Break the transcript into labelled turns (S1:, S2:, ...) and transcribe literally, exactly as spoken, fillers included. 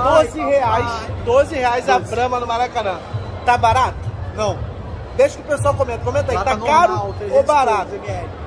S1: doze reais. doze reais a Brahma no Maracanã. Tá barato?
S2: Não.
S1: Deixa que o pessoal comenta. Comenta aí,
S2: Lá
S1: tá
S2: tá
S1: caro
S2: normal,
S1: ou barato?
S2: trezentos mililitros.